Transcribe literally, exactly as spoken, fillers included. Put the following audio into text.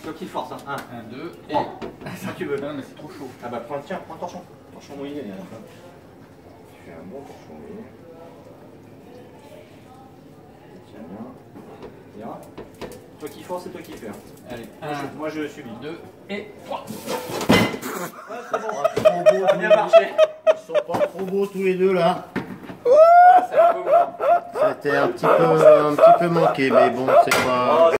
toi qui force. un, un, deux, et. trois. Ça tu veux. Non, mais c'est trop chaud. Ah bah prends, tiens, prends le torchon. Torchon mouillé. Tu fais un bon torchon mouillé. Tiens bien. Bien. Toi qui force et toi qui fais. Allez, Moi, un, je, moi je subis. deux, et trois. Ah, c'est bon. Trop beau, Ça a bien marché. Ils sont pas trop beaux tous les deux là. C'est un peu blanc. C'était un petit peu, un petit peu manqué, mais bon, c'est pas.